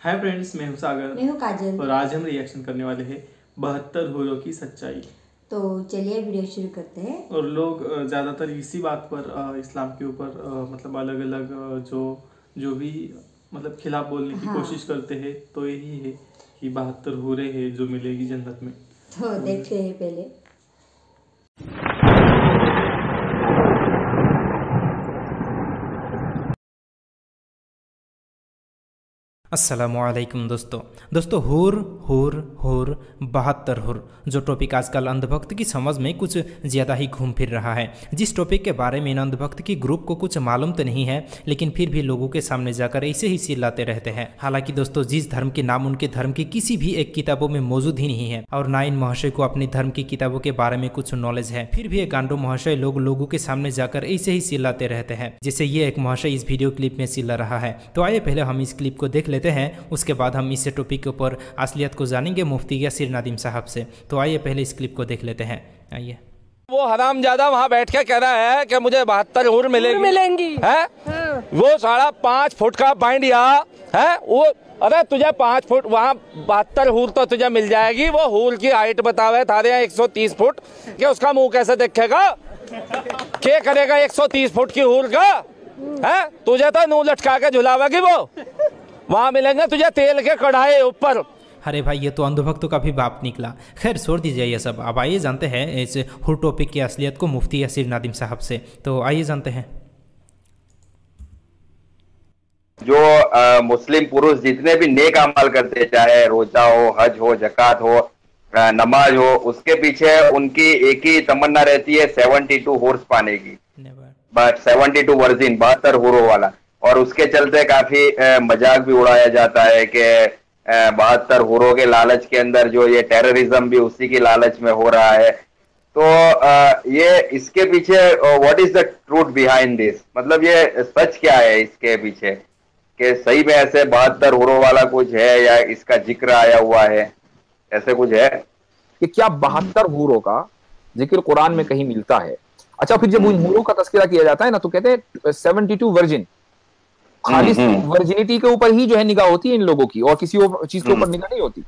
Hi friends, मैं हूं सागर। मैं हूँ काजल। और आज हम रिएक्शन करने वाले हैं 72 हूरों की सच्चाई। तो चलिए वीडियो शुरू करते हैं। और लोग ज़्यादातर इसी बात पर इस्लाम के ऊपर मतलब अलग अलग जो भी मतलब खिलाफ बोलने की कोशिश करते हैं, तो यही है कि 72 हूरें हैं जो मिलेगी जन्नत में। तो देखते हैं पहले। अस्सलामुअलैकुम दोस्तों हुर हुर हुर 72 हुर जो टॉपिक आजकल अंधभक्त की समझ में कुछ ज़्यादा ही घूम फिर रहा है। जिस टॉपिक के बारे में इन अंधभक्त की ग्रुप को कुछ मालूम तो नहीं है, लेकिन फिर भी लोगों के सामने जाकर ऐसे ही चिल्लाते रहते हैं। हालांकि दोस्तों, जिस धर्म के नाम उनके धर्म की किसी भी एक किताबों में मौजूद ही नहीं है और ना इन महाशय को अपने धर्म की किताबों के बारे में कुछ नॉलेज है, फिर भी एक गांडो महाशय लोगों के सामने जाकर ऐसे ही चिल्लाते रहते हैं, जैसे ये एक महाशय इस वीडियो क्लिप में चिल्ला रहा है। तो आइए पहले हम इस क्लिप को देख लेते हैं, उसके बाद हम इस टॉपिक के ऊपर असलियत को जानेंगे मुफ्ती यासिर नादिम साहब से। तो आइए पहले इस क्लिप को देख लेते हैं। आइए। वो हरामजादा वहाँ बैठ के कह रहा है कि मुझे 72 हूर मिलेंगी है? हाँ। वो 5.5 फुट का बाइंडिया है वो। अरे तुझे 5 फुट वहाँ 72 हूर तो तुझे मिल जाएगी। वो हूर की हाइट बतावे थारे यहाँ 130 फुट कि उसका मुंह कैसे देखेगा? क्या करेगा 130 फुट की हूर का है? तुझे तो मुंह लटका के झुलावेगी वो। वहाँ मिलेंगे तुझे तेल के कढ़ाई ऊपर। अरे भाई, ये तो अंधभक्तों का भी बाप निकला। खैर छोड़ दीजिए ये सब। अब आइए जानते हैं इस हुर टॉपिक की असलियत को मुफ्ती यासिर नादिम साहब से। तो आइए जानते हैं। जो मुस्लिम पुरुष जितने भी नेक अमल करते, चाहे रोजा हो, हज हो, जकात हो, नमाज हो, उसके पीछे उनकी एक ही तमन्ना रहती है 72 हॉर्स पाने की। बट 72 वर्जिन 72 हूरों वाला। और उसके चलते काफी मजाक भी उड़ाया जाता है कि 72 हूरों के लालच के अंदर जो ये टेररिज्म भी उसी की लालच में हो रहा है। तो ये इसके पीछे what is the truth behind this, मतलब ये सच क्या है इसके पीछे, कि सही में ऐसे 72 हूरों वाला कुछ है या इसका जिक्र आया हुआ है, ऐसे कुछ है कि क्या 72 हूरों का जिक्र कुरान में कहीं मिलता है? अच्छा, फिर जब उन हूरों का तस्करा किया जाता है ना, तो कहते हैं 72 वर्जिन। खाली वर्जिनिटी के ऊपर ही जो है निगाह होती है इन लोगों की, और किसी और चीज के ऊपर निगाह नहीं होती।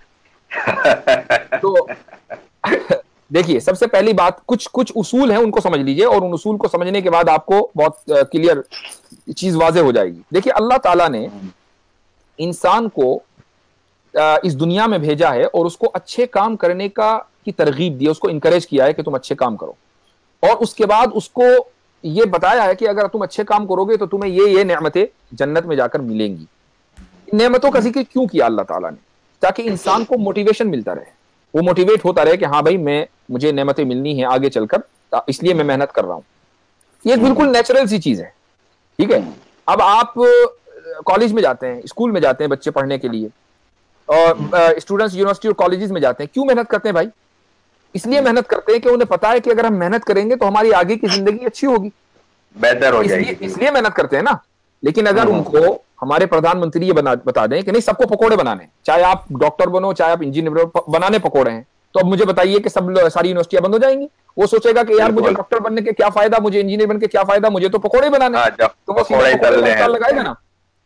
तो देखिए, सबसे पहली बात, कुछ उसूल हैं, उनको समझ लीजिए, और उन उसूल को समझने के बाद आपको बहुत क्लियर चीज वाजे हो जाएगी। देखिए, अल्लाह ताला ने इंसान को इस दुनिया में भेजा है और उसको अच्छे काम करने की तरगीब दी है, उसको इनकरेज किया है कि तुम अच्छे काम करो, और उसके बाद उसको ये बताया है कि अगर तुम अच्छे काम करोगे तो तुम्हें ये नेमतें जन्नत में जाकर मिलेंगी। नेमतों का जिक्र क्यों किया अल्लाह ताला ने? ताकि इंसान को मोटिवेशन मिलता रहे, वो मोटिवेट होता रहे कि हाँ भाई, मुझे नेमतें मिलनी है आगे चलकर, इसलिए मैं मेहनत कर रहा हूं। ये बिल्कुल नेचुरल सी चीज है, ठीक है। अब आप कॉलेज में जाते हैं, स्कूल में जाते हैं बच्चे पढ़ने के लिए, और स्टूडेंट्स यूनिवर्सिटी और कॉलेजेस में जाते हैं। क्यों मेहनत करते हैं भाई? इसलिए मेहनत करते हैं कि उन्हें पता है कि अगर हम मेहनत करेंगे तो हमारी आगे की जिंदगी अच्छी होगी, बेहतर हो जाएगी। इसलिए मेहनत करते हैं ना। लेकिन अगर उनको हमारे प्रधानमंत्री ये बता दें कि नहीं, सबको पकोड़े बनाने, चाहे आप डॉक्टर बनो, चाहे आप इंजीनियर बनाने पकोड़े हैं, तो अब मुझे बताइए कि सारी यूनिवर्सिटियां बंद हो जाएंगी? वो सोचेगा कि यार मुझे डॉक्टर बनने के क्या फायदा, मुझे इंजीनियर बनने के क्या फायदा, मुझे तो पकोड़े बनाने। तो वो सीधा लगाएगा ना।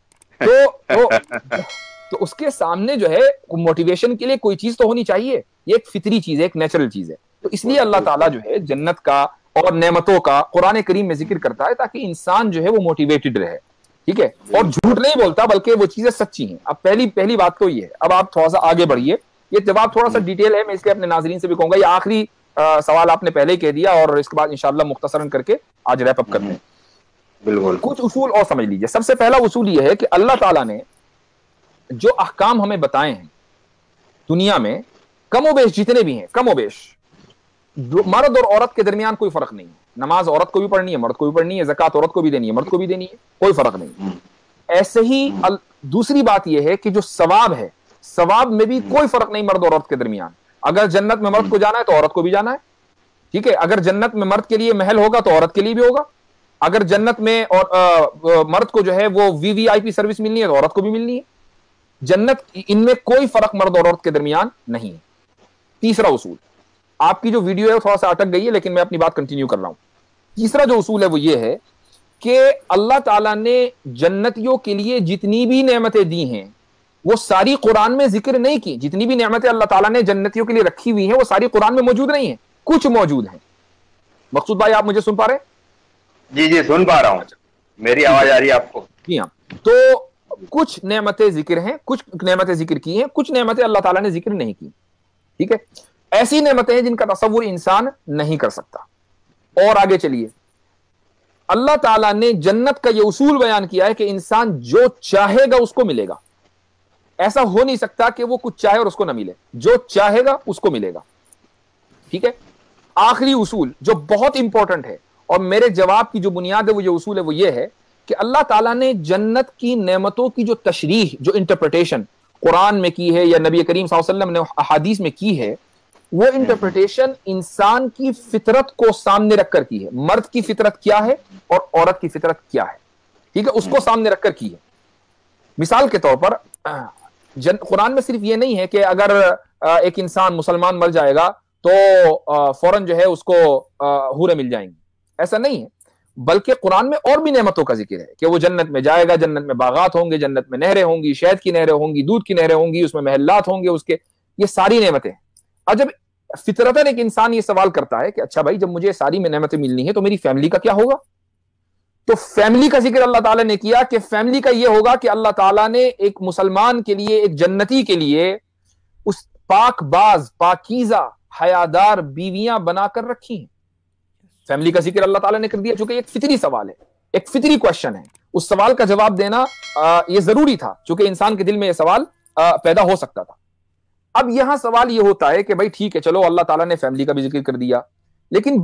तो उसके सामने जो है मोटिवेशन के लिए कोई चीज तो होनी चाहिए। ये एक फितरी चीज है, एक नेचुरल चीज है। तो इसलिए अल्लाह ताला जो है जन्नत का और नेमतों का कुरान करीम में जिक्र करता है, ताकि इंसान जो है वो मोटिवेटेड रहे, ठीक है, और झूठ नहीं बोलता, बल्कि वो चीजें सच्ची हैं। अब पहली बात तो ये है। अब आप थोड़ा सा आगे बढ़िए। ये जवाब थोड़ा सा डिटेल है, मैं इसलिए अपने नाजरीन से भी कहूंगा, ये आखिरी सवाल आपने पहले ही कह दिया, और इसके बाद इंशाअल्लाह मुख्तसरन करके आज रैप अप करते हैं। बिल्कुल। कुछ उसूल और समझ लीजिए। सबसे पहला उसूल ये है कि अल्लाह ताला ने जो अहकाम हमें बताए हैं दुनिया में, कमोबेश जितने भी हैं, कमोबेश मर्द और औरत के दरमियान कोई फर्क नहीं है। नमाज औरत को भी पढ़नी है, मर्द को भी पढ़नी है। ज़कात औरत को भी देनी है, मर्द को भी देनी है, कोई फर्क नहीं। ऐसे ही दूसरी बात यह है कि जो सवाब है, सवाब में भी कोई फर्क नहीं मर्द और औरत के दरमियान। अगर जन्नत में मर्द को जाना है तो औरत को भी जाना है, ठीक है। अगर जन्नत में मर्द के लिए महल होगा तो औरत के लिए भी होगा। अगर जन्नत में और मर्द को जो है वो वीवीआईपी सर्विस मिलनी है तो औरत को भी मिलनी है। जन्नत, इनमें कोई फर्क मर्द और औरत के दरमियान नहीं है। तीसरा उसूल, आपकी जो वीडियो है वो थोड़ा सा अटक गई है, लेकिन मैं अपनी बात कंटिन्यू कर रहा हूं। तीसरा जो उसूल है वो ये है कि अल्लाह ताला ने जन्नतियों के लिए जितनी भी नेमतें दी हैं وہ ساری قرآن میں ذکر نہیں کی. جتنی بھی نعمتیں اللہ تعالیٰ نے جنتیوں کے لیے رکھی ہوئی ہیں وہ ساری قرآن میں موجود نہیں ہیں, کچھ موجود ہیں. مقصود بھائی آپ مجھے سن پا رہے ہیں؟ جی جی سن پا رہا ہوں, میری آواز آ رہی ہے آپ کو؟ جی ہاں. تو کچھ نعمتیں ذکر ہیں, کچھ نعمتیں ذکر کی ہیں, کچھ نعمتیں اللہ تعالیٰ نے ذکر نہیں کی. ٹھیک ہے, ایسی نعمتیں ہیں جن کا تصور انسان نہیں کر سکتا. اور آگے چلیے, اللہ تعالیٰ نے جنت کا یہ اصول بیان کیا ہے کہ انسان جو چاہے گا اس کو ملے گا. ایسا ہو نہیں سکتا کہ وہ کچھ چاہے اور اس کو نہ ملے, جو چاہے گا اس کو ملے گا. ٹھیک ہے, آخری اصول جو بہت امپورٹنٹ ہے اور میرے جواب کی جو بنیاد ہے وہ یہ اصول ہے, وہ یہ ہے کہ اللہ تعالیٰ نے جنت کی نعمتوں کی جو تشریح, جو انٹرپریٹیشن قرآن میں کی ہے یا نبی کریم صلی اللہ علیہ وسلم نے احادیث میں کی ہے, وہ انٹرپریٹیشن انسان کی فطرت کو سامنے رکھ کر کی ہے. مرد کی فطرت کیا ہے اور عورت کی فطرت کیا ہے, ٹھیک ہے, اس کو سامنے رکھ کر کی ہے. مثال کے طور پر قرآن میں صرف یہ نہیں ہے کہ اگر ایک انسان مسلمان مر جائے گا تو فوراً جو ہے اس کو حوریں مل جائیں گی, ایسا نہیں ہے. بلکہ قرآن میں اور بھی نعمتوں کا ذکر ہے کہ وہ جنت میں جائے گا, جنت میں باغات ہوں گے, جنت میں نہریں ہوں گی, شہد کی نہریں ہوں گی, دودھ کی نہریں ہوں گی, اس میں محلات ہوں گے اس کے, یہ ساری نعمتیں. اور جب فطرتاً ایک انسان یہ سوال کرتا ہے کہ اچھا بھائی جب مجھے ساری نعمتیں ملنی ہیں تو میری فیملی کا کیا ہوگا, تو فیملی کا ذکر اللہ تعالیٰ نے کیا کہ فیملی کا یہ ہوگا کہ اللہ تعالیٰ نے ایک مسلمان کے لیے, ایک جنتی کے لیے اس پاک باز, پاکیزہ, حیادار بیویاں بنا کر رکھی ہیں. فیملی کا ذکر اللہ تعالیٰ نے کر دیا, چونکہ ایک فطری سوال ہے, ایک فطری کوشچن ہے. اس سوال کا جواب دینا یہ ضروری تھا چونکہ انسان کے دل میں یہ سوال پیدا ہو سکتا تھا. اب یہاں سوال یہ ہوتا ہے کہ بھائی ٹھیک ہے, چلو اللہ تعالیٰ نے فیملی کا بھی ذکر کر دیا, لیکن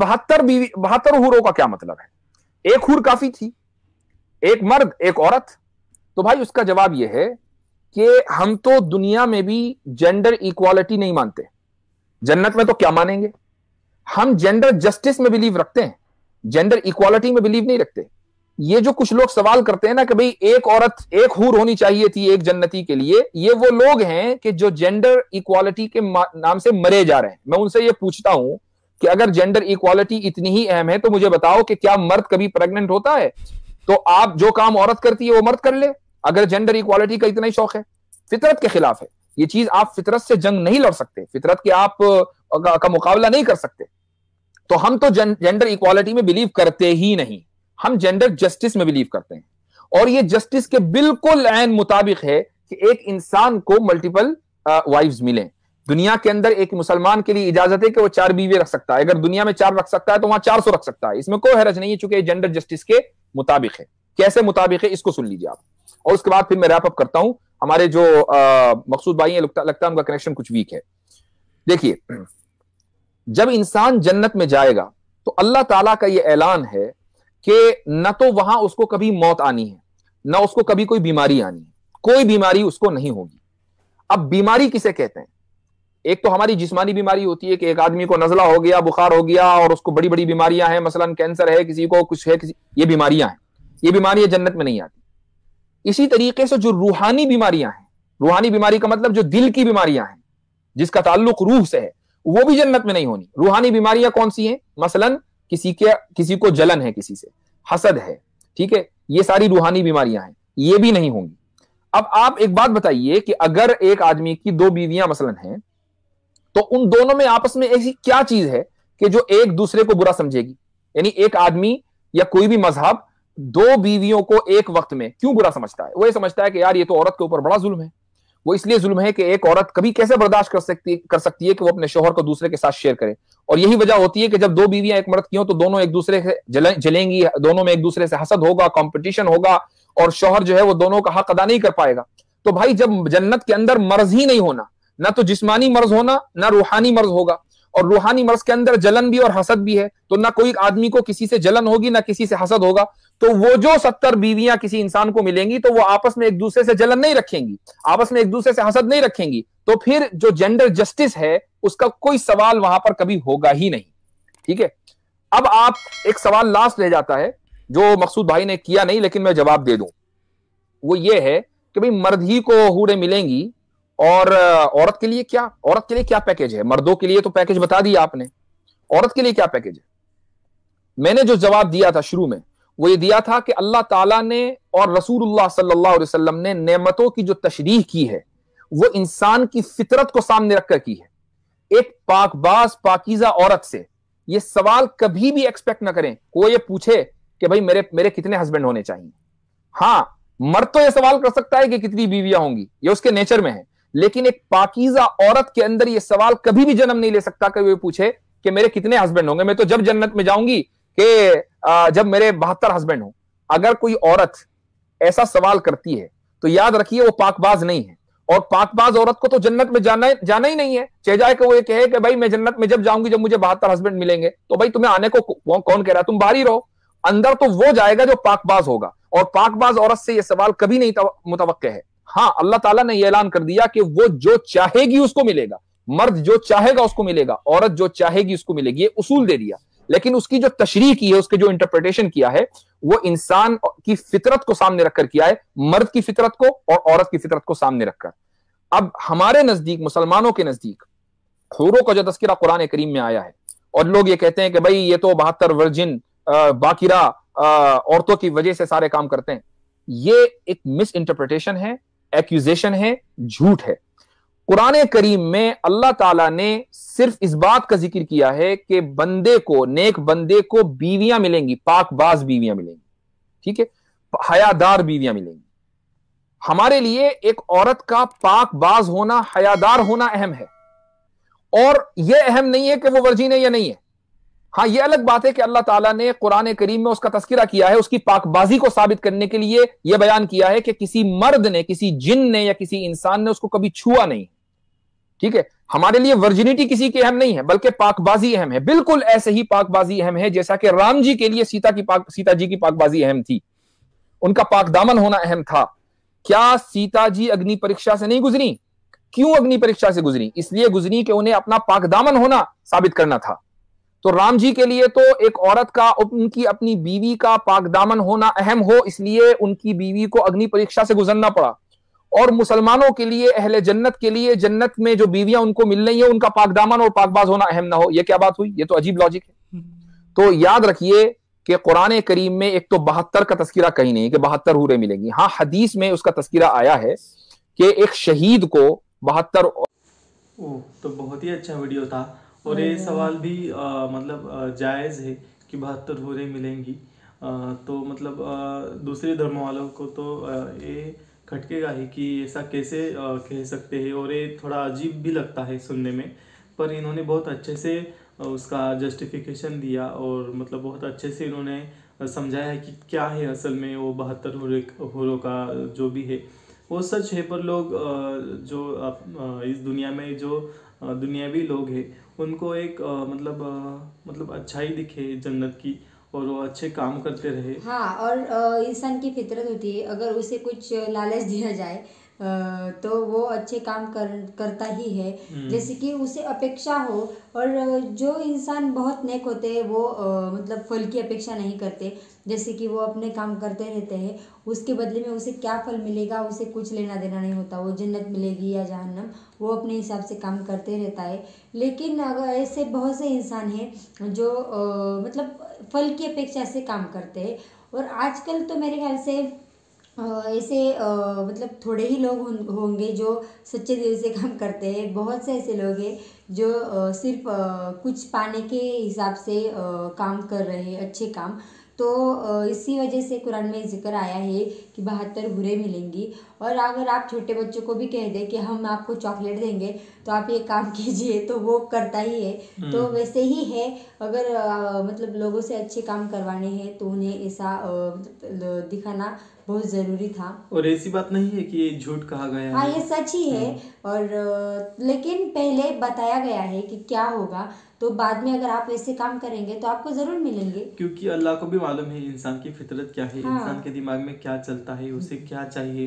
72 حوروں کا کیا مطلب ہے؟ ایک حور کافی تھی, ایک مرد ایک عورت. تو بھائی اس کا جواب یہ ہے کہ ہم تو دنیا میں بھی جینڈر ایکوالٹی نہیں مانتے, جنت میں تو کیا مانیں گے؟ ہم جینڈر جسٹس میں بلیو رکھتے ہیں, جینڈر ایکوالٹی میں بلیو نہیں رکھتے. یہ جو کچھ لوگ سوال کرتے ہیں نا کہ بھئی ایک عورت ایک حور ہونی چاہیے تھی ایک جنتی کے لیے, یہ وہ لوگ ہیں کہ جو جینڈر ایکوالٹی کے نام سے مرے جا رہے ہیں. میں ان سے یہ پوچھتا ہوں کہ اگر جینڈر ایکوالٹی اتنی ہی اہم ہے تو مجھے بتاؤ کہ کیا مرد کبھی پریگننٹ ہوتا ہے؟ تو آپ جو کام عورت کرتی ہے وہ مرد کر لے, اگر جینڈر ایکوالٹی کا اتنا ہی شوق ہے. فطرت کے خلاف ہے یہ چیز, آپ فطرت سے جنگ نہیں لڑ سکتے, فطرت کے آپ کا مقابلہ نہیں کر سکتے. تو ہم تو جینڈر ایکوالٹی میں بلیو کرتے ہی نہیں, ہم جینڈر جسٹس میں بلیو کرتے ہیں. اور یہ جسٹس کے بالکل عین مطابق ہے کہ ایک انسان کو ملٹیپل وائفز ملیں. دنیا کے اندر ایک مسلمان کے لیے اجازت ہے کہ وہ 4 بیوی رکھ سکتا ہے, اگر دنیا میں 4 رکھ سکتا ہے تو وہاں 400 رکھ سکتا ہے, اس میں کوئی حرج نہیں ہے چونکہ جینڈر جسٹس کے مطابق ہے. کیسے مطابق ہے اس کو سن لیجیے آپ, اور اس کے بعد پھر میں ریپ اپ کرتا ہوں. ہمارے جو مقصود بھائی ہیں لگتا ہے ان کا کنیکشن کچھ ویک ہے. دیکھیے, جب انسان جنت میں جائے گا تو اللہ تعالیٰ کا یہ اعلان ہے کہ نہ تو وہاں اس کو کبھی موت آنی ہے, نہ اس کو کبھی کوئی بیماری آنی ہے, کوئی بیماری اس کو نہیں ہوگی. اب بیماری کسے کہتے ہیں؟ ایک تو ہماری جسمانی بیماری ہوتی ہے کہ ایک آدمی کو نزلہ ہو گیا, بخار ہو گیا اور اس کو بڑی بڑی بیماریاں ہیں, مثلا کینسر ہے, کسی کو کچھ ہے, یہ بیماریاں ہیں, یہ بیماریاں جنت میں نہیں آتی. اسی طریقے سے جو روحانی بیماریاں ہیں, روحانی بیماری کا مطلب جو دل کی بیماریاں ہیں جس کا تعلق روح سے ہے, وہ بھی جنت میں نہیں ہونی. روحانی بیماریاں کون سی ہیں؟ مثلا کسی کو جلن ہے, کسی سے حسد ہے, ٹھیک ہے, یہ ساری روحانی بیماریاں ہیں, یہ بھی نہیں ہوں گی. اب آپ ایک بات بتائیے کہ اگر ایک آدمی کی 2 بیویاں مثلا ہیں تو ان دونوں میں آپس میں ایسی کیا چیز ہے کہ جو ایک دوسرے کو برا سمجھے گی؟ یعنی ایک آدمی یا کوئی بھی مذہب 2 بیویوں کو ایک وقت میں کیوں برا سمجھتا ہے؟ وہ یہ سمجھتا ہے کہ یار یہ تو عورت کے اوپر بڑا ظلم ہے. وہ اس لیے ظلم ہے کہ ایک عورت کبھی کیسے برداشت کر سکتی ہے کہ وہ اپنے شوہر کو دوسرے کے ساتھ شیئر کرے. اور یہی وجہ ہوتی ہے کہ جب 2 بیویاں ایک مرد کی ہوں تو دونوں ایک دوسرے سے جلیں گی, دونوں میں ایک دوسرے سے حسد ہوگا, کمپٹیشن ہوگا, اور شوہر جو ہے وہ دونوں کا حق ادا نہیں کر پائے گا. تو بھائی جب جنت کے اندر مرض ہی نہیں ہونا, نہ تو جسمانی مرض ہونا نہ روحانی مرض ہوگا, اور روحانی مرض کے اندر جلن بھی اور حسد بھی ہے, تو نہ کوئی آدمی کو کسی سے جلن ہوگی نہ کسی سے حسد ہوگا. تو وہ جو 70 بیویاں کسی انسان کو ملیں گی تو وہ آپس میں ایک دوسرے سے جلن نہیں رکھیں گی, آپس میں ایک دوسرے سے حسد نہیں رکھیں گی. تو پھر جو جینڈر جسٹس ہے اس کا کوئی سوال وہاں پر کبھی ہوگا ہی نہیں. ٹھیک ہے, اب آپ ایک سوال لاسٹ رہ جاتا ہے جو مقصود بھائی نے کیا نہیں لیکن میں جواب دے دوں. وہ یہ ہے کہ بھئی مرد ہی کو حوریں ملیں گی اور عورت کے لیے کیا؟ عورت کے لیے کیا پیکیج ہے؟ مردوں کے لیے تو پیکیج بتا دیا آپ نے, عورت کے لیے کیا پیکیج ہے؟ میں نے جو جواب دیا تھا شروع میں وہ یہ دیا تھا کہ اللہ تعالیٰ نے اور رسول اللہ صلی اللہ علیہ وسلم نے نعمتوں کی جو تشریح کی ہے وہ انسان کی فطرت کو سامنے رکھ کر کی ہے۔ ایک پاک باز پاکیزہ عورت سے یہ سوال کبھی بھی ایکسپیکٹ نہ کریں کوئی یہ پوچھے کہ بھائی میرے کتنے ہسبینڈ ہونے چاہیے۔ ہاں مرد تو یہ سوال کر سکتا ہے کہ کتنی بیویاں ہوں گی، یہ اس کے نیچر میں ہے، لیکن ایک پاکیزہ عورت کے اندر یہ سوال کبھی بھی جنم نہیں لے سکتا کہ وہ پوچھے کہ میرے کتنے ہسبینڈ ہوں گے، میں تو جب جنت میں جاؤں گی کہ جب میرے 72 ہسبینڈ ہوں۔ اگر کوئی عورت ایسا سوال کرتی ہے تو یاد رکھیے وہ پاک باز نہیں ہے، اور پاک باز عورت کو تو جنت میں جانا ہی نہیں ہے، چاہے جائے کہ وہ یہ کہے کہ بھائی میں جنت میں جب جاؤں گی جب مجھے 72 ہسبینڈ ملیں گے، تو بھائی تمہیں آنے کو کون کہہ رہا ہے، تم باہر ہی رہو۔ اندر تو وہ جائے گا جو پاک باز ہوگا، اور پاک باز عورت سے یہ سوال کبھی نہیں متوقع ہے۔ ہاں اللہ تعالیٰ نے یہ اعلان کر دیا کہ وہ جو چاہے گی اس کو ملے گا، مرد جو چاہے گا اس کو ملے گا، عورت جو چاہے گی اس کو ملے گی، یہ اصول دے دیا، لیکن اس کی جو تشریح کی ہے، اس کے جو انٹرپریٹیشن کیا ہے، وہ انسان کی فطرت کو سامنے رکھ کر کیا ہے، مرد کی فطرت کو اور عورت کی فطرت کو سامنے رکھ کر۔ اب ہمارے نزدیک، مسلمانوں کے نزدیک حوروں کا جو تذکرہ قرآن کریم میں آیا ہے، اور لوگ یہ کہتے ہیں کہ بھائی یہ تو 72 ورجن باقرہ عورتوں کی وجہ سے سارے کام کرتے ہیں، یہ ایک مس انٹرپریٹیشن ہے، ایکیوزیشن ہے، جھوٹ ہے۔ قرآن کریم میں اللہ تعالیٰ نے صرف اس بات کا ذکر کیا ہے کہ بندے کو، نیک بندے کو بیویاں ملیں گی، پاک باز بیویاں ملیں گی، ٹھیک ہے، حیادار بیویاں ملیں گی۔ ہمارے لیے ایک عورت کا پاک باز ہونا، حیادار ہونا اہم ہے، اور یہ اہم نہیں ہے کہ وہ ورجین ہے یا نہیں ہے۔ ہاں یہ الگ بات ہے کہ اللہ تعالیٰ نے قرآن کریم میں اس کا تذکرہ کیا ہے، اس کی پاک بازی کو ثابت کرنے کے لیے یہ بیان کیا ہے کہ کسی مرد نے، کسی جن نے یا کسی انسان نے اس کو کبھی چھوا نہیں، ٹھیک ہے۔ ہمارے لیے ورجنٹی کسی کی اہم نہیں ہے، بلکہ پاک بازی اہم ہے، بالکل ایسے ہی پاک بازی اہم ہے جیسا کہ رام جی کے لیے سیتا جی کی پاک بازی اہم تھی، ان کا پاک دامن ہونا اہم تھا۔ کیا سیتا جی اگنی پریکشا سے نہیں گزری؟ کیوں اگنی پریکشا سے گزری؟ اس لیے گزری کہ انہیں اپنا پاک دامن ہونا ثابت کرنا تھا۔ تو رام جی کے لیے تو ایک عورت کا، ان کی اپنی بیوی کا پاک دامن ہونا اہم ہو، اس لیے ان کی بیوی کو اگنی پریکشا سے گزرنا پڑا۔ اور مسلمانوں کے لیے، اہل جنت کے لیے، جنت میں جو بیویاں ان کو مل رہی ہیں ان کا پاک دامن اور پاک باز ہونا اہم نہ ہو، یہ کیا بات ہوئی؟ یہ تو عجیب لاجک ہے۔ تو یاد رکھیے کہ قرآن کریم میں ایک تو 72 کا تذکرہ کہیں نہیں کہ 72 حوریں ملیں گی، ہاں حدیث میں اس کا تذکرہ آیا ہے کہ ایک شہید کو 72۔ تو بہت ہی اچھا ویڈیو تھا، اور یہ سوال بھی مطلب جائز ہے کہ 72 حوریں ملیں گی، تو مطلب دوسرے دھرم والوں کو تو یہ کھٹکے گا ہی کہ ایسا کیسے کہہ سکتے ہیں، اور یہ تھوڑا عجیب بھی لگتا ہے سننے میں، پر انہوں نے بہت اچھے سے اس کا جسٹیفیکیشن دیا، اور مطلب بہت اچھے سے انہوں نے سمجھایا ہے کہ کیا ہے اصل میں وہ 72 حوروں کا جو بھی ہے وہ سچ ہے۔ پر لوگ جو اس دنیا میں جو دنیاوی لوگ ہیں ان کو ایک مطلب اچھائی دکھے جنت کی، اور وہ اچھے کام کرتے رہے۔ ہاں، اور انسان کی فطرت ہوتی ہے، اگر اسے کچھ لالچ دیا جائے تو وہ اچھے کام کرتا ہی ہے، جیسے کہ اسے اپیکشا ہو۔ اور جو انسان بہت نیک ہوتے ہیں وہ مطلب پھل کی اپیکشا نہیں کرتے، جیسے کہ وہ اپنے کام کرتے رہتے ہیں، اس کے بدلے میں اسے کیا پھل ملے گا اسے کچھ لینا دینا نہیں ہوتا، وہ جنت ملے گی یا جہنم، وہ اپنے حساب سے کام کرتے رہتا ہے۔ لیکن اگر ایسے بہت سے انسان ہیں جو مطلب پھل کی اپیکشا سے کام کرتے ہیں، اور آج کل تو میرے خیال سے ایسے مطلب تھوڑے ہی لوگ ہوں گے جو سچے دل سے کام کرتے ہیں، بہت سے ایسے لوگ ہیں جو صرف کچھ پانے کے حساب سے کام کر رہے ہیں، اچھے کام۔ تو اسی وجہ سے قرآن میں ذکر آیا ہے کہ 72 حوریں ملیں گی۔ اور اگر آپ چھوٹے بچوں کو بھی کہہ دیں کہ ہم آپ کو چاکلیٹ دیں گے تو آپ یہ کام کیجئے، تو وہ کرتا ہی ہے۔ تو ویسے ہی ہے، اگر مطلب لوگوں سے اچھے کام کروانے ہیں تو انہیں ایسا دکھانا بہت ضروری تھا۔ اور ایسی بات نہیں ہے کہ یہ جھوٹ کہا گیا ہے، ہاں یہ سچ ہی ہے، اور لیکن پہلے بتایا گیا ہے کہ کیا ہوگا، تو بعد میں اگر آپ ایسے کام کریں گے تو آپ کو ضرور ملیں گے، کیونکہ اللہ کو بھی معلوم ہے انسان کی فطرت کیا ہے، انسان کے دماغ میں کیا چلتا ہے، اسے کیا چاہیے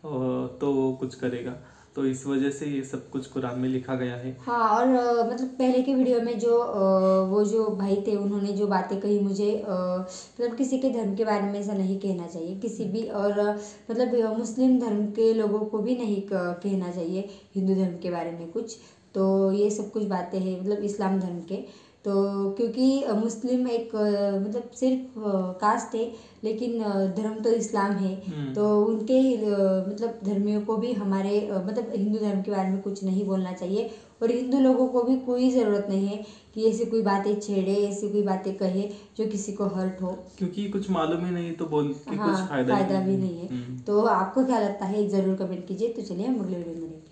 تو وہ کچھ کرے گا، تو اس وجہ سے یہ سب کچھ قرآن میں لکھا گیا ہے۔ ہاں، اور مطلب پہلے کے ویڈیو میں جو وہ جو بھائی تھے انہوں نے جو باتیں کہی، مجھے مطلب کسی کے دھرم کے بارے میں ایسا نہیں کہنا چاہیے کسی بھی، اور مطلب مسلم دھرم کے لوگوں کو بھی نہیں کہنا چاہیے ہندو دھرم کے بارے میں کچھ، تو یہ سب کچھ باتیں ہیں مطلب اسلام دھرم کے، तो क्योंकि मुस्लिम एक मतलब सिर्फ कास्ट है, लेकिन धर्म तो इस्लाम है, तो उनके मतलब धर्मियों को भी हमारे मतलब हिंदू धर्म के बारे में कुछ नहीं बोलना चाहिए, और हिंदू लोगों को भी कोई ज़रूरत नहीं है कि ऐसी कोई बातें छेड़े, ऐसी कोई बातें कहे जो किसी को हर्ट हो, क्योंकि कुछ मालूम ही नहीं तो बोल के हाँ, कुछ फायदा भी नहीं है। तो आपको क्या लगता है ज़रूर कमेंट कीजिए। तो चलिए हम अगले वीडियो में